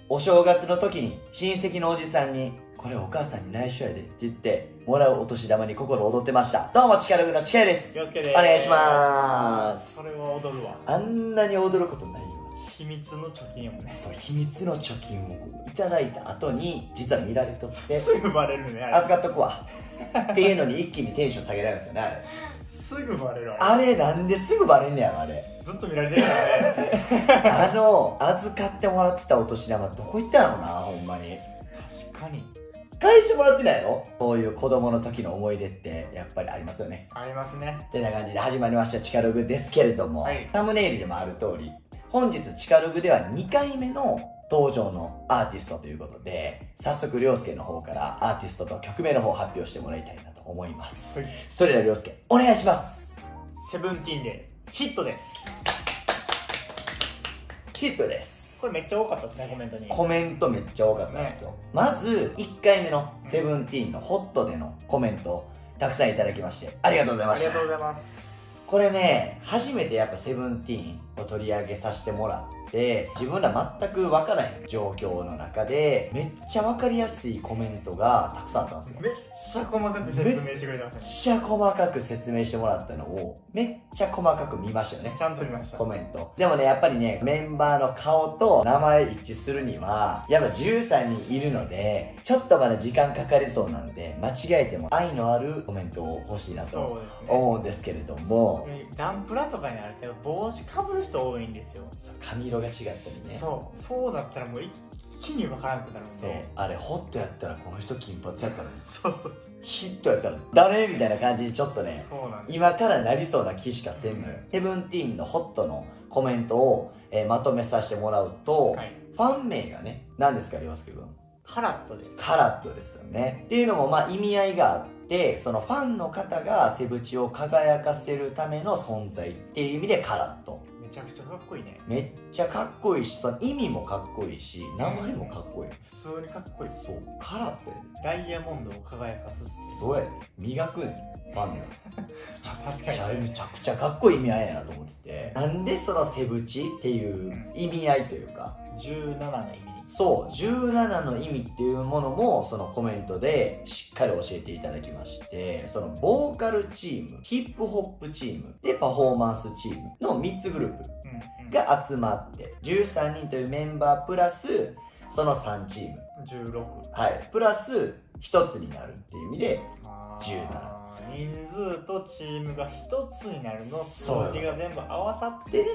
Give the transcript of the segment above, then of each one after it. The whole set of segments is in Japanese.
お正月の時に親戚のおじさんにこれお母さんに内緒やでって言ってもらうお年玉に心躍ってました。どうも、力具の力です。 よろしくです。 お願いします。 それは踊るわ。 あんなに踊ることないよ。 秘密の貯金やもんね。 そう、秘密の貯金をいただいた後に実は見られとってすぐバレるね、あれ。 預かっとくわっていうのに一気にテンション下げられるんですよね、あれ。 すぐバレるわ。 あれなんですぐバレんねやろ、あれ。 ずっと見られてるからね。 預かってもらってたお年玉どこ行ったのな、ほんまに。 確かに。 返してもらってないの？そういう子供の時の思い出ってやっぱりありますよね。 ありますね。 ってな感じで始まりましたチカログですけれども、はい、サムネイルでもある通り、本日チカログでは2回目の登場のアーティストということで、早速涼介の方からアーティストと曲名の方を発表してもらいたいなと思います。はい、それでは涼介、お願いします。 セブンティーンでヒットです。 ヒットです。 これめっちゃ多かったですね、コメントに。 コメントめっちゃ多かったんですよ、ね、まず1回目のセブンティーンのホットでのコメントをたくさんいただきましてありがとうございました。 ありがとうございます。 これね、初めてやっぱセブンティーンを取り上げさせてもらって、自分ら全く分からへん状況の中でめっちゃ分かりやすいコメントがたくさんあったんですよ。 めっちゃ細かく説明してくれてましたね。 めっちゃ細かく説明してもらったのをめっちゃ細かく見ましたよね。 ちゃんと見ました。 コメントでもね、やっぱりね、メンバーの顔と名前一致するにはやっぱ13人いるのでちょっとまだ時間かかりそうなんで、間違えても愛のあるコメントを欲しいなと思うんですけれども、 ガンプラとかにあるけど帽子かぶる人多いんですよ。 髪色が違ったりね。 そうだったらもう一気に分からなくなるんで。そう、 あれホットやったらこの人金髪やったらそうヒットやったら誰みたいな感じにちょっとね、今からなりそうな気しかせんのよ。セブンティーンのホットのコメントを、まとめさせてもらうと、はい、ファン名がね、何ですか、涼介君。 カラットです。 カラットですよね。っていうのもまあ意味合いがあって、そのファンの方がセブチを輝かせるための存在っていう意味でカラット。 めちゃくちゃかっこいいね。 めっちゃかっこいいし、その意味もかっこいいし、名前もかっこいい。 普通にかっこいい。 そう、カラットやで。 ダイヤモンドを輝かすって。 そうやで。磨くねん、ファンが。めちゃくちゃかっこいい意味合いやなと思ってて。なんでそのセブチっていう意味合いというか。 17の意味。 そう、17の意味っていうものもそのコメントでしっかり教えていただきまして、そのボーカルチーム、ヒップホップチームでパフォーマンスチームの3つグループが集まって13人というメンバープラスその3チーム 16、 はい、プラス1つになるっていう意味で17。 人数とチームが1つになるの数字が全部合わさって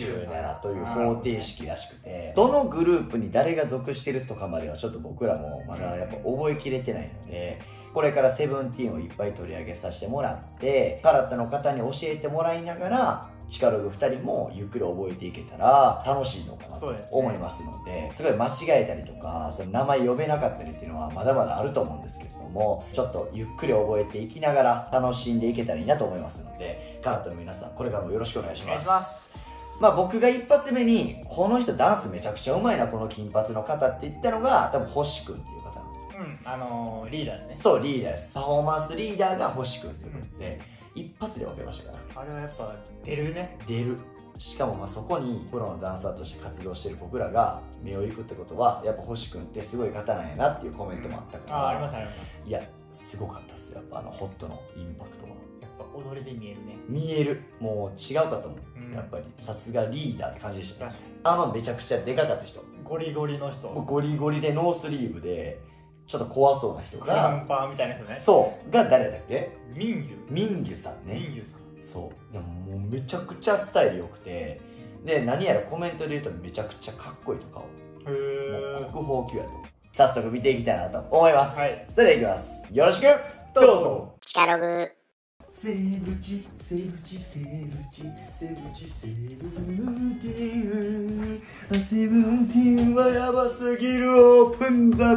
17という方程式らしくて、どのグループに誰が属してるとかまではちょっと僕らもまだやっぱ覚えきれてないので、これからセブンティーンをいっぱい取り上げさせてもらってカラットの方に教えてもらいながらチカログ2人もゆっくり覚えていけたら楽しいのかなと思いますので、すごい間違えたりとかその名前呼べなかったりっていうのはまだまだあると思うんですけれども、ちょっとゆっくり覚えていきながら楽しんでいけたらいいなと思いますので、カラットの皆さんこれからもよろしくお願いします。まあ僕が一発目にこの人ダンスめちゃくちゃうまいなこの金髪の方って言ったのが多分星くんっていう方なんですよ。 リーダーですね。 そう、リーダーです。パフォーマンスリーダーが星くんっていうことで、一発で分けましたから。 あれはやっぱ出るね。 出る。しかもまあそこにプロのダンサーとして活動してる僕らが目を行くってことはやっぱ星くんってすごい方なんやなっていうコメントもあったから、 ありましたね。 いやすごかったですよ、やっぱホットのインパクトは。 やっぱ踊りで見えるね。 見える。もう違うかと思う、やっぱりさすがリーダーって感じでした。めちゃくちゃでかかった人、 ゴリゴリの人、 ゴリゴリでノースリーブでちょっと怖そうな人が、 クランパーみたいな人ね。 そうが誰だっけ？ ミンギュ。 ミンギュさんね。 ミンギュさん。 そう。でももうめちゃくちゃスタイル良くて、で何やらコメントで言うとめちゃくちゃかっこいいとかを、もう国宝級やと早速見ていきたいなと思います。はい、それではいきます。よろしくどうぞ。チカログ。セブチセブチセブチセブチセブンティーン、セブンティーンはヤバすぎる、オープンザ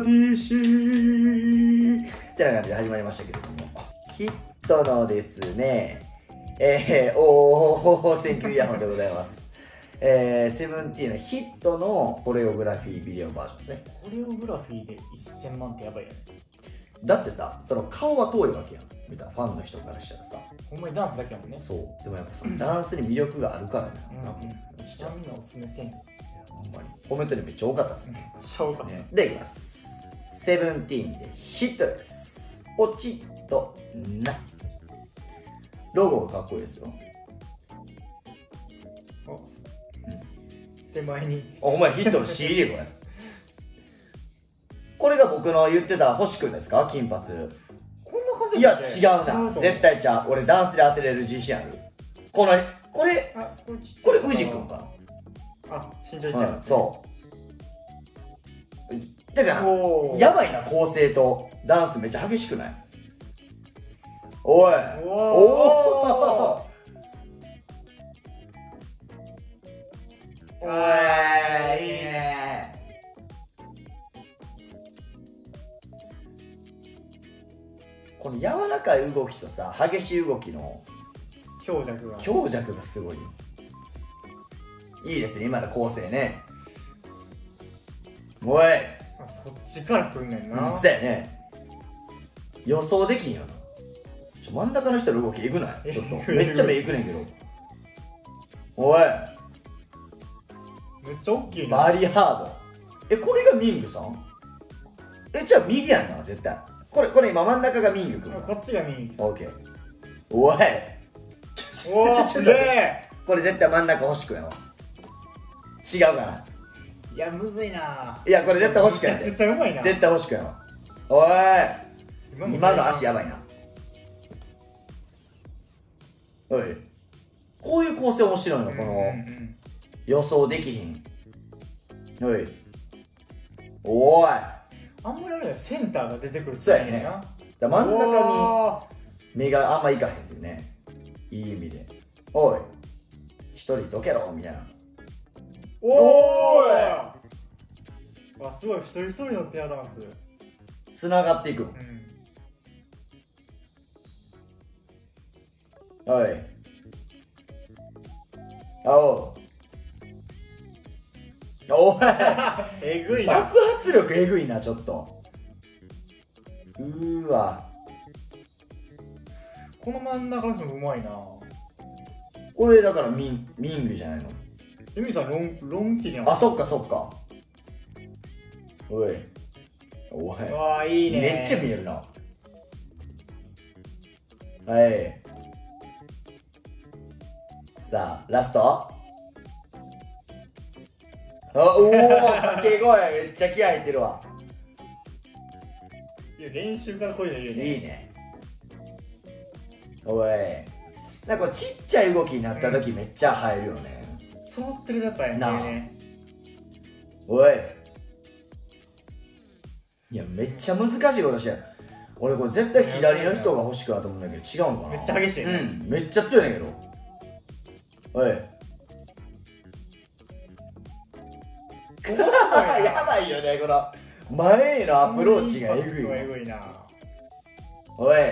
PC ってな感じで始まりましたけれども、ヒットのですね、センキューイヤホンでございます。セブンティーンのヒットのコレオグラフィービデオバージョンですね。 コレオグラフィーで1000万ってやばいよね。 だってさ、その顔は遠いわけやん、みたいなファンの人からしたらさ。 ほんまにダンスだけやもんね。 そう。でもやっぱそのダンスに魅力があるからね。 ちなみにおすすめ選曲。 ほんまにコメントにめっちゃ多かったですね。 しょうがない。 でいきます。セブンティーンでヒットです。ポチッとな。ロゴがかっこいいですよ。 手前に。 お前ヒットの CD これ。これが僕の言ってた星くんですか、金髪。 こんな感じいや違うな、絶対ちゃう。俺ダンスで当てれる自信ある。これ宇治くんかな。あ、身長ちっちゃい、 そうだからやばいな、構成とダンスめっちゃ激しくない？おいおい、いいね。この柔らかい動きとさ、激しい動きの強弱がすごいよ。いいですね、今の構成ね。おい、 そっちから来んねんな。 そうやね、予想できんよな。真ん中の人の動きえぐない？ちょっとめっちゃ目いくねんけど。おい、 めっちゃ大きいな。 バリハード。これがミングさん？じゃあ右やんな、絶対。これ今真ん中がミングくん。 こっちがミング。 オッケー。おい、 おー、すげえ。 これ絶対真ん中欲しくやわ。違うかな。 いや、むずいな。 いや、これ絶対欲しくやで。 めちゃくちゃうまいな。 絶対欲しくやわ。おい、今の足やばいな。おい、こういう構成面白いの、この予想できひん。おい、おい、 あんまりあれだよ、センターが出てくるってそうやね。真ん中に目があんまいかへんっていうね、いい意味で。おい、一人どけろみたいな。 おーい、わ、すごい、一人一人のペアダンスつながっていく。おい、おいえぐいな。 爆発力えぐいな、ちょっと。わ、 この真ん中の人もうまいな。 これだからミングじゃないの？ ユミさんロンキじゃん。 あ、そっかそっか。おい、おい、 わあ、いいね。 めっちゃ見えるな。はい、さあラスト。おお、掛け声めっちゃ気合入ってるわ。 いや、練習からこういうのいるよね。 いいね。おい、なんかちっちゃい動きになった時めっちゃ入るよね。 揃ってるやっぱりね。 おい、いやめっちゃ難しいことしてる。俺これ絶対左の人が欲しくなと思うんだけど違うのかな。 めっちゃ激しいね。 めっちゃ強いねんけど。おい、やばいよね、この前へのアプローチがえぐい。 えぐいな。 おい、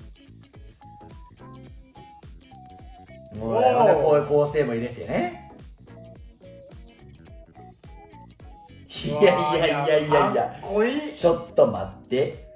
またこういう構成も入れてね。いやかっこいい。 ちょっと待って、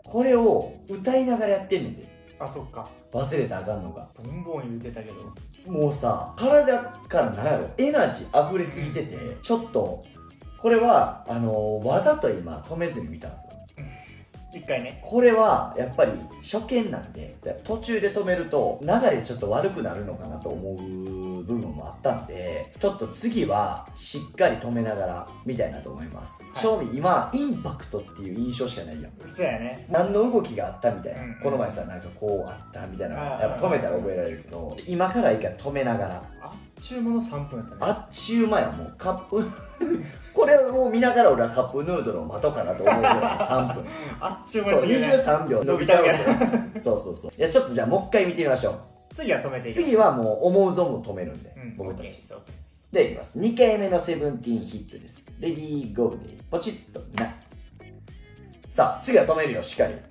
これを歌いながらやってんねんで。 あ、そっか。 忘れたらあかんのか。 ボンボン言うてたけど、 もうさ、体からなんやろ、エナジー溢れすぎてて、ちょっとこれはわざと今止めずに見たんですよ。 一回ね。 これはやっぱり初見なんで、途中で止めると流れちょっと悪くなるのかなと思う部分もあったんで、ちょっと次はしっかり止めながら見たいなと思います。正味今インパクトっていう印象しかないやん。 そうやね。 何の動きがあったみたいな、この前さなんかこうあったみたいな、やっぱ止めたら覚えられるけど、今からいいから止めながら。 あっちゅう間の3分やったね。 あっちゅう間やもうカップこれを見ながら俺はカップヌードルを待とうかなと思うぐらいの3分。 あっちゅう間にそう23秒伸びちゃうわけ。そうそうそう。いやちょっとじゃあもう一回見てみましょう。 次は止めていく。 次はもう思う存分止めるんで、僕たち。でいきます。2回目のセブンティーンヒットです。レディーゴーでポチッとな。さあ次は止めるよ、しっかり。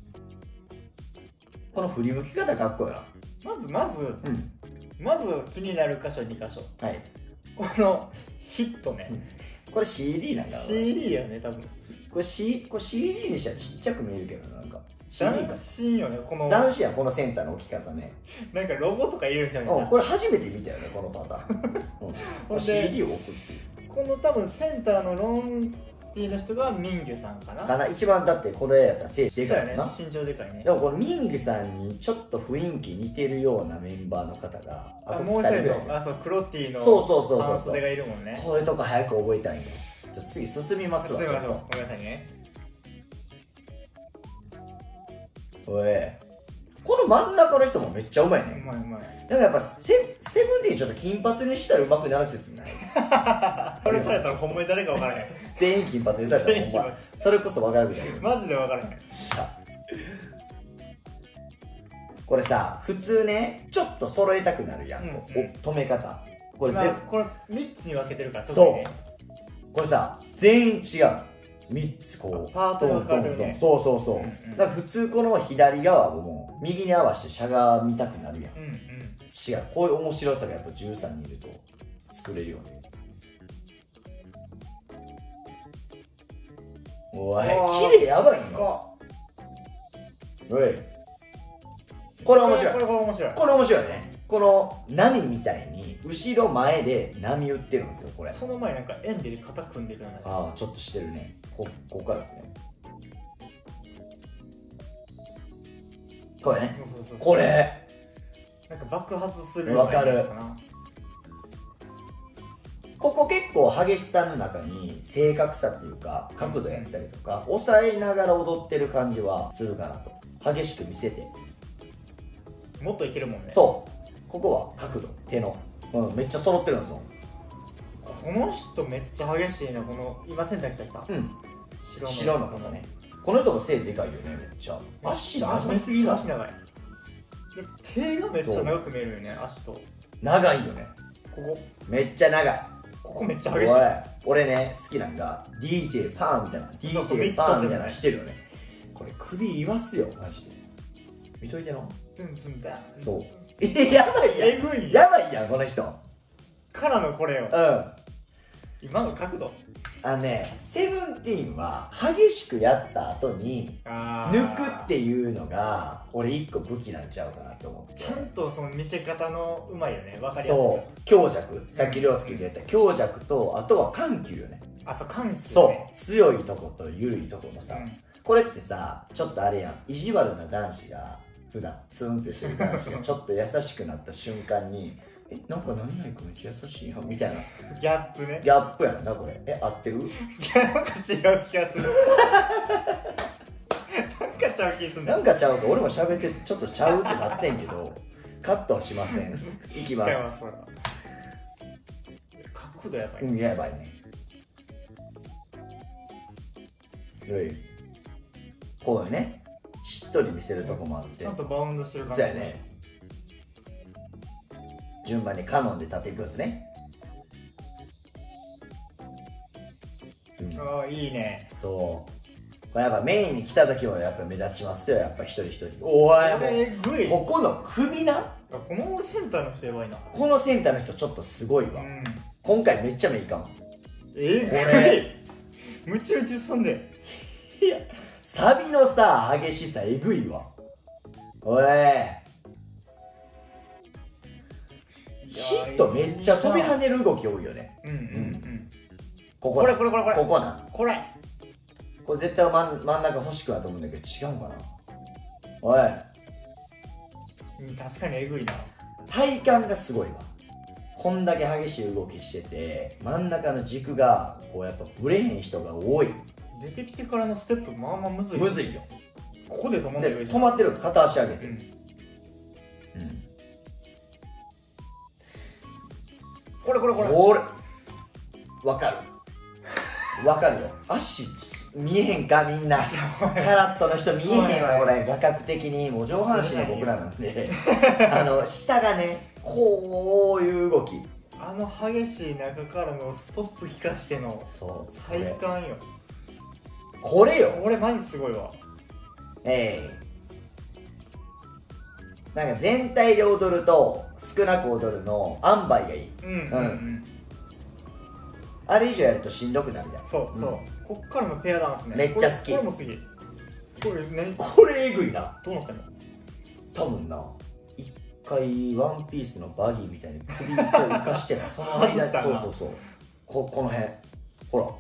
この振り向き方かっこいいな。 まず気になる箇所2箇所。 はい。 このヒットね。 これ CD なんだ。 CD やね、多分。 これ CD にしたらちっちゃく見えるけどなんか。 斬新よね、この。 斬新や、このセンターの置き方ね。 なんかロゴとか入れるんちゃうかな。 これ初めて見たよね、このパターン。CD を置くっていう。 この多分センターのロンティの人がミンギュさんかな。 かな、一番だってこれやったら背でかいもんな。 そうやね、身長でかいね。 でもこのミングさんにちょっと雰囲気似てるようなメンバーの方があ、 ともう一人二ぐらいの、そう、クロティのそうそうそうそう半袖がいるもんね。 こういうとこ早く覚えたいんよ。じゃあ次進みますわ。 進みましょう。 ちょっごめんなさいね。 とおい、この真ん中の人もめっちゃうまいね。 うまいうまい。 だからやっぱセブンティーンちょっと金髪にしたらうまくなる説ないこれされたらほんまに誰か分からへん。 全員金髪にされたらほんまそれこそ分からなくなる。 マジで分からへん。 これさ、普通ね、ちょっと揃えたくなるやん、止め方。これこれ3つに分けてるから、 そう。これさ、全員違う。3つこう。 パートが分かれてるね。 そうそうそう。だから普通この左側をもう右に合わせてしゃがみたくなるやん。違う。こういう面白さがやっぱ13人いると作れるよね。おい、綺麗やばいんよ。おい。これ面白い。 これ面白い。 これ面白いね。この波みたいに後ろ前で波打ってるんですよ、これ。 その前なんか円で肩組んでるような。 ああ、ちょっとしてるね。ここからですね。これね。これ。 なんか爆発するわかる。ここ結構激しさの中に正確さっていうか角度やったりとか抑えながら踊ってる感じはするかなと。激しく見せてもっといけるもんね。 そう、ここは角度、手の、めっちゃ揃ってるんですよ。 この人めっちゃ激しいな。この今センター来た人、 白の方ね。この人も背でかいよね、めっちゃ。足長すぎる。 足長い。で手がめっちゃ長く見えるよね、足と。 長いよね。 ここめっちゃ長い。 ここめっちゃ激しい。 俺ね、好きなんが DJ パーンみたいな DJ パーンみたいなしてるよね。これ首言わすよ、マジで。見といての。そう。やばいやん。 えぐいやばいやん、この人。 からのこれよ。今の角度。 セブンティーンは激しくやった後に抜くっていうのが俺一個武器なんちゃうかなと思って。 ちゃんとその見せ方のうまいよね、分かりやすい。 そう、強弱、さっき涼介が言った強弱と、あとは緩急よね。 あ、そう、緩急ね。 そう、強いとこと緩いとこのさ、これってさ、ちょっとあれやん、意地悪な男子が普段ツンってしてる男子がちょっと優しくなった瞬間になんか何々君めっちゃ優しいやんみたいなギャップね。 ギャップやんな、これ。合ってる？ なんか違う気がする。なんかちゃう気する。 なんかちゃうか、俺も喋ってちょっとちゃうってなってんけどカットはしません。いきます。 角度やばい。 やばいね。こうよね、しっとり見せるとこもあって、 ちゃんとバウンドしてる感じ。 そうやね。順番にカノンで立っていくんですね。 ああ、いいね。 そう。これやっぱメインに来た時はやっぱ目立ちますよ、やっぱ一人一人。おい、もうここの首な。 このセンターの人やばいな。 このセンターの人ちょっとすごいわ。今回めっちゃ目いかん。これムチムチ進んで。 いや、サビのさ激しさえぐいわ。おい、ヒットめっちゃ飛び跳ねる動き多いよね。ここな。これ絶対真ん中欲しくなと思うんだけど違うかな。おい、 確かにえぐいな。 体幹がすごいわ。こんだけ激しい動きしてて真ん中の軸がこうやっぱブレへん人が多い。 出てきてからのステップまあまあむずい。 むずいよ。 ここで止まってる。 止まってる。片足上げて。これわかるよ。足見えへんかみんな。カラットの人見えへんわ、これ画角的に。もう上半身の僕らなんで下がね、こういう動き、 激しい中からのストップ引かしての体幹よ。 これよ。 これマジすごいわ。 なんか全体で踊ると少なく踊るの塩梅がいい。あれ以上やるとしんどくなるやん。 そうそう。こっからのペアダンスね。 めっちゃ好き。 これも好き。 これえぐいな。 どうなったの？ 多分な、一回ワンピースのバギーみたいに首一回浮かしてな、その間そう。 この辺ほら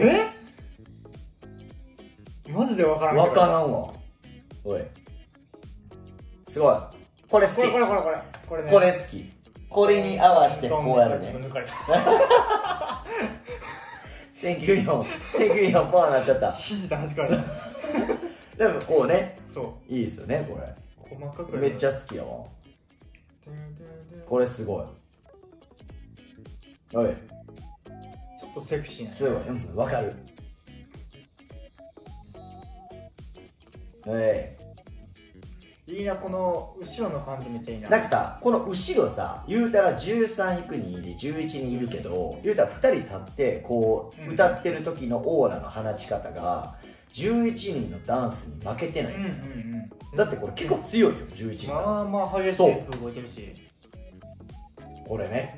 マジで分からん。 分からんわ。おいすごい。これ好き。 これね。 これ好き。これに合わせてこうやるね。1904パーになっちゃった。 肘で弾かれた。 でもこうね、 そいいですよねこれ。 う。細かくめっちゃ好きやわ。これすごい。おいちょっとセクシーな。 すごい。わかる。 いいな、この後ろの感じめっちゃいいな。 なんかさ、この後ろさ、言うたら13-2で11人いるけど、言うたら2人立ってこう歌ってる時のオーラの放ち方が11人のダンスに負けてない。だってこれ結構強いよ、11人ダンス。 まあまあ激しい動いてるし。 これね。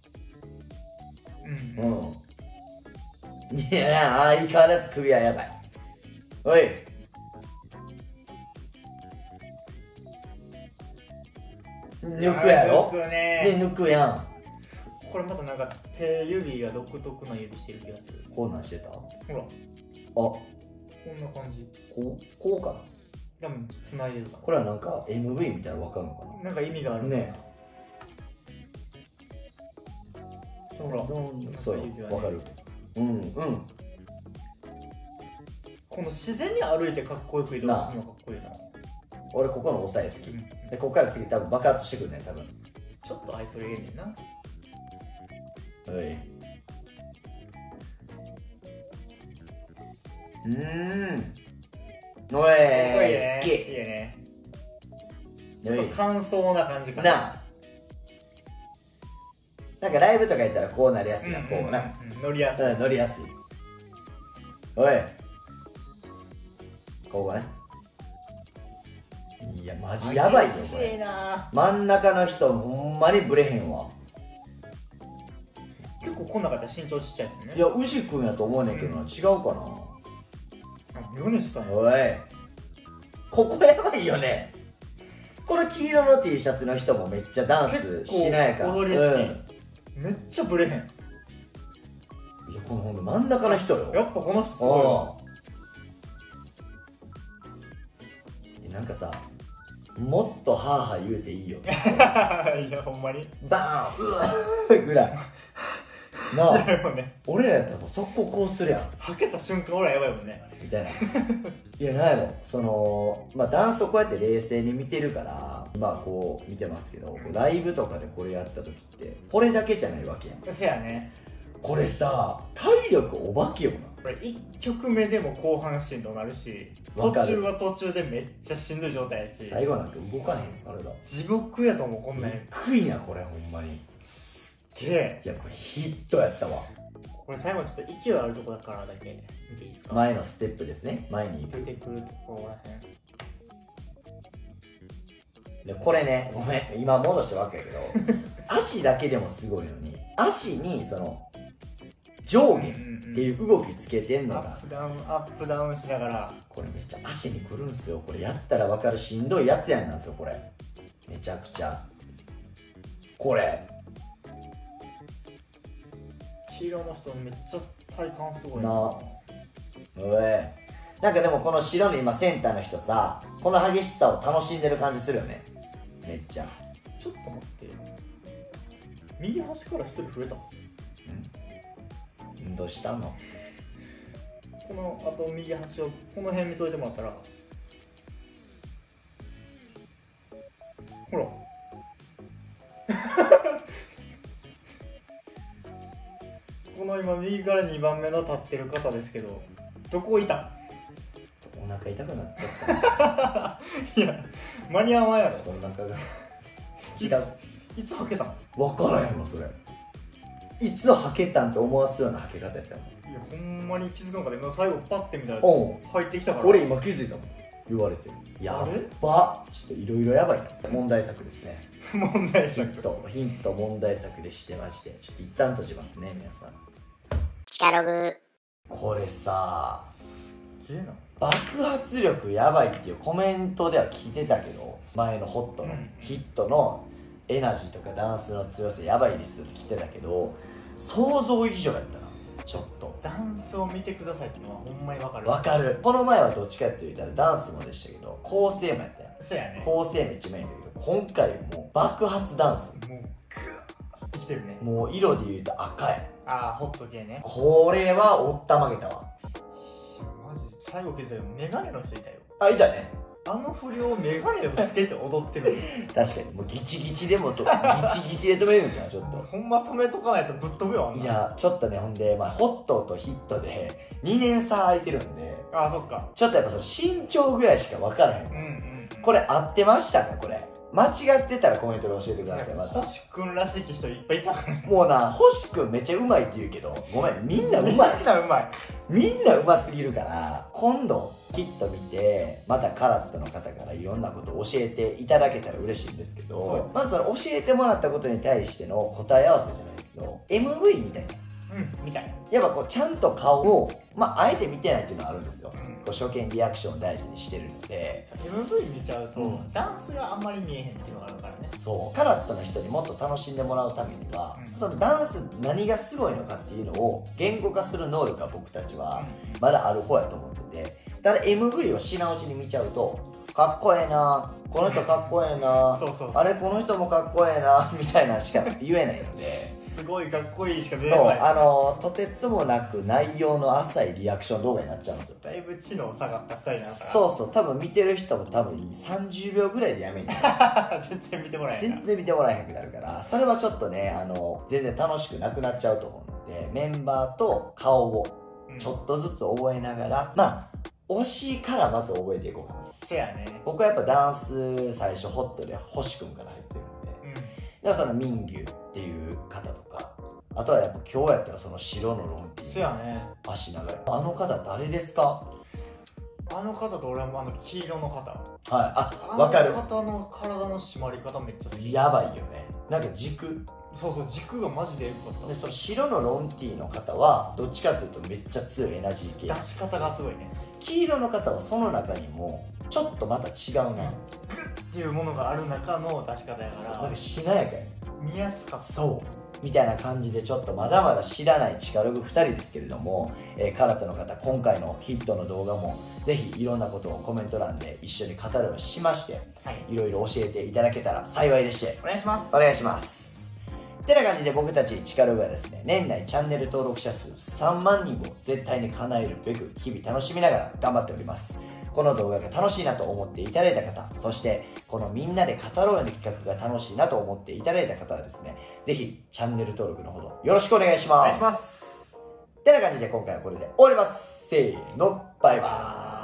いや、相変わらず首はやばい。おい抜くやろ。で抜くやん。 これまたなんか手指が独特な指してる気がする。 こんなんしてた。 ほら、 こんな感じ。 こうかな。 多分繋いでるかな。 これはなんか MV みたいなの分かるのかな。 なんか意味があるね。 ほら、 そう分かる。 この自然に歩いてかっこよく移動するのかっこいいな。 俺ここの押さえ好き。でここから次多分爆発してくるね多分。 ちょっと愛想入れんねんな。 おい好き。 いいよね。ちょっと乾燥な感じかな。 なんかライブとかやったらこうなりやすいな、こうな。 乗りやすい。 乗りやすい。おいここね。いやマジやばいよこれ。真ん中の人ほんまにブレへんわ。 結構こんな方身長ちっちゃいですよね。 いや牛くんやと思うねんけどな、違うかな。 米津さんや。 おいここやばいよね。この黄色の T シャツの人もめっちゃダンスしなやか。 踊り好き。めっちゃブレへん。いやこのほんと真ん中の人よ。 やっぱこの人すごいわ。 なんかさ、もっとハーハー言うていいよ。 いやほんまにバーンうわーぐらいなあ、俺らやったらもう速攻こうするやん。 はけた瞬間俺らやばいもんねみたいな。いやなんやろ、そのまあダンスをこうやって冷静に見てるから今こう見てますけど、ライブとかでこれやった時ってこれだけじゃないわけやん。 せやね。 これさ体力お化けよな。 これ1曲目でも後半しんどなるし、途中は途中でめっちゃしんどい状態やし、 最後なんか動かへん体。 地獄やと思うこんなん。 びっくりなこれほんまに。 すげえ。 いやこれヒットやったわ。 これ最後ちょっと勢いあるとこだからだけ見ていいですか。 前のステップですね。前に出てくるところらへん。 でこれね、ごめん今戻したわけやけど足だけでもすごいのに、足にその上下っていう動きつけてんのが、 アップダウンしながら。 これめっちゃ足にくるんすよ。これやったら分かるしんどいやつやんなんですよこれ。めちゃくちゃこれ黄色の人めっちゃ体幹すごいな。おいなんかでもこの白の今センターの人さ、この激しさを楽しんでる感じするよねめっちゃ。 ちょっと待って、右端から一人増えた。 どうしたの。 このあと右端をこの辺見といてもらったら、ほらこの今右から2番目の立ってる方ですけど、どこいた。 お腹痛くなっちゃったいや間に合わんやろ。 お腹がいつはけたん。 分からへんわそれ。いつはけたんって思わすようなはけ方やったもん。 いやほんまに気づかんかった。今最後パッて見たら入ってきたから。 俺今気づいたもん言われて。やっばちょっといろいろやばいな。問題作ですね。 問題作ヒント問題作でしてまして、ちょっと一旦閉じますね皆さん。 チカログ。 これさすげえな。 爆発力やばいっていうコメントでは聞いてたけど、前のホットのヒットのエナジーとかダンスの強さやばいですよって聞いてたけど、 想像以上やったな。ちょっとダンスを見てくださいってのはほんまにわかる。 わかる。この前はどっちかって言ったらダンスもでしたけど、構成もやったよ。 そうやね。 構成めっちゃメインだけど、今回もう爆発ダンス、 もうグー生きてるね。 もう色で言うと赤や。 ああ、ホット系ね。 これはおったまげたわ。 マジ最後気づいたよ、メガネの人いたよ。 あ、いたね。 あの不良メガネをつけて踊ってる。 確かにもうギチギチでもギチギチで止めるんじゃん、ちょっと。 ほんま止めとかないとぶっ飛ぶよ、あんな。 いや、ちょっとね、ほんで、まあ、ホットとヒットで2年差空いてるんで、 ああ、そっか。 ちょっとやっぱその身長ぐらいしか分からへん。 うんうん。 これ合ってましたか、これ。間違ってたらコメントで教えてください、また。 星くんらしき人いっぱいいたからね。 もうな、星くんめっちゃうまいって言うけど、ごめん、みんなうまい。 みんなうまい。 みんなうますぎるから、今度ヒット見て、またカラットの方からいろんなことを教えていただけたら嬉しいんですけど、まずその教えてもらったことに対しての答え合わせじゃないけど、MV みたいな。 みたいな。 やっぱこうちゃんと顔を、まあ、あえて見てないっていうのはあるんですよ。 うんこう初見リアクションを大事にしてるので、 MV 見ちゃうと、 うんダンスがあんまり見えへんっていうのがあるからね。 そうカラットの人にもっと楽しんでもらうためには、そのダンス何がすごいのかっていうのを言語化する能力が僕たちはまだある方やと思ってて、ただ MV を知らんうちに見ちゃうと、かっこええな、この人かっこええな、 そうそうそう、 あれこの人もかっこええなみたいなしか言えないので。 すごいかっこいいしか出そうてこない。 とてつもなく内容の浅いリアクション動画になっちゃうんですよ。 だいぶ知能下がった2人なのかな。 そうそう、多分見てる人も多分30秒ぐらいでやめんねん全然見てもらえへんな。 全然見てもらえへんくなるから、それはちょっとね、全然楽しくなくなっちゃうと思うので、メンバーと顔をちょっとずつ覚えながら、まあ推しからまず覚えていこうかな。 せやね。 僕はやっぱダンス最初ホットで星くんから入ってるんで、だからそのミンギュっていう方とか、あとはやっぱ今日やったらその白のロンティー、 せやね。 足長いあの方誰ですか？ あの方と俺は黄色の方。 はい、あ、わかる。 あの方の体の締まり方めっちゃ好き。 やばいよね。なんか軸。 そうそう、軸がマジで良かった。 で、その白のロンティーの方はどっちかというとめっちゃ強いエナジー系。 出し方がすごいね。 黄色の方はその中にもちょっとまた違うな。 グッっていうものがある中の出し方やから、 なんかしなやかや。 見やすかった。 そうみたいな感じで、ちょっとまだまだ知らないチカログ2人ですけれども、カラットの方、今回のヒットの動画もぜひいろんなことをコメント欄で一緒に語るをしまして、 はい、 いろいろ教えていただけたら幸いでして、 お願いします。 お願いします。てな感じで僕たちチカログはですね、年内チャンネル登録者数3万人を絶対に叶えるべく日々楽しみながら頑張っております。この動画が楽しいなと思っていただいた方、そしてこのみんなで語ろうよの企画が楽しいなと思っていただいた方はですね、ぜひチャンネル登録のほどよろしくお願いします。 お願いします。 てな感じで今回はこれで終わります。せーの、バイバイ。 バイ。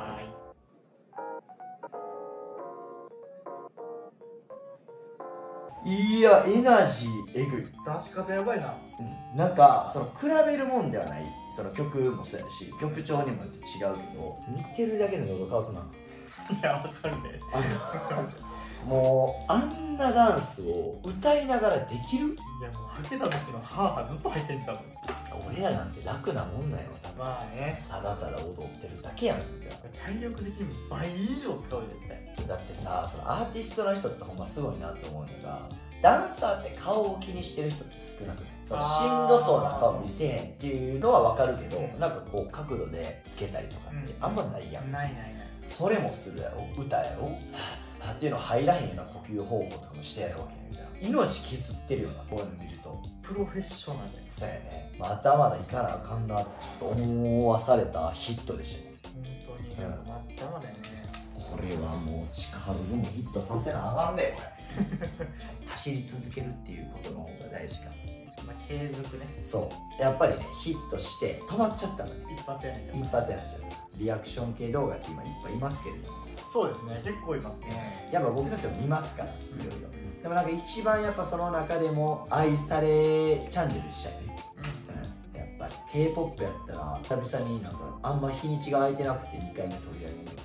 いや、エナジーえぐい。 出し方やばいな。 なんかその比べるもんではない、その曲もそうやし曲調にもよって違うけど、見てるだけで喉乾くな。 いや、わかるね。 もうあんなダンスを歌いながらできる？ いや、もうはけた時のハーハーずっと入ってんだもん。 俺らなんて楽なもんなんよ。 まあね、 ただただ踊ってるだけやんか。 体力的にも倍以上使うよ絶対。 だってさ、そのアーティストの人ってほんますごいなって思うのが、ダンサーって顔を気にしてる人って少なくない？そのしんどそうな顔見せへんっていうのはわかるけど、なんかこう角度でつけたりとかってあんまないやん。 ないないない。 それもするやろ、歌やろっていうの入らへんような呼吸方法とかもしてやるわけやみたいな。命削ってるような、こういうの見ると。 プロフェッショナル。 そうやね。まだまだいかなあかんなってちょっと思わされたヒットでしたね。 本当に、まだまだよね。 これはもう力でもヒットさせなあかんねこれ。走り続けるっていうことの方が大事か。 まあ、継続ね。 そうやっぱりね、ヒットして止まっちゃったのね。 一発やねんちゃう。 一発やなっちゃう。リアクション系動画って今いっぱいいますけれども、 そうですね、結構いますね。 やっぱ僕たちも見ますから、いろいろ。でもなんか一番やっぱその中でも愛されチャンネルしちゃうね。やっぱり K-POP やったら久々になんかあんま日にちが空いてなくて2回目取り上げに行って、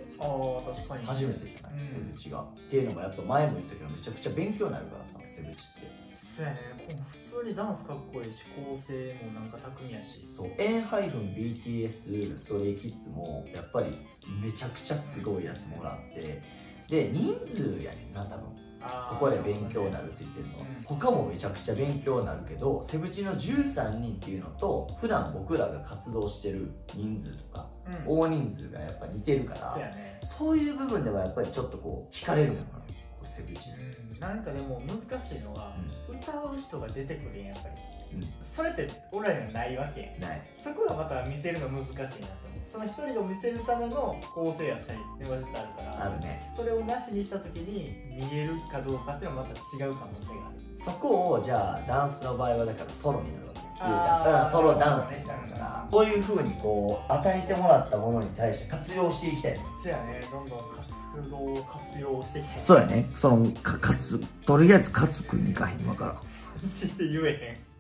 ああ、確かに初めてじゃない、セブチが。っていうのもやっぱ前も言ったけどめちゃくちゃ勉強になるからさ、セブチって。 そうやね、普通にダンスかっこいいし、構成もなんか巧みやし。 そう、ENHYPEN BTS、ストレイキッズもやっぱりめちゃくちゃすごいやつもらって、 で人数やねんな多分。ここで勉強になるって言ってるのは、他もめちゃくちゃ勉強になるけど、セブチの13人っていうのと普段僕らが活動してる人数とか、大人数がやっぱ似てるから、そういう部分ではやっぱりちょっとこう惹かれるのかな、セブチ。 なんかでも難しいのが、歌う人が出てくるやん、やっぱり。それって俺らにはないわけやん。ない。そこがまた見せるの難しいなって思う。その一人を見せるための構成やったりっていうのが絶対あるから、あるね。それをなしにした時に見えるかどうかっていうのはまた違う可能性がある。 そこをじゃあダンスの場合はだからソロになるわけ。だからソロダンスになるから、そういう風にこう与えてもらったものに対して活用していきたい。 そうやね、どんどん活動を活用していきたい。 そうやね、とりあえず勝つ国に行かへん今から。 マジで言えへん。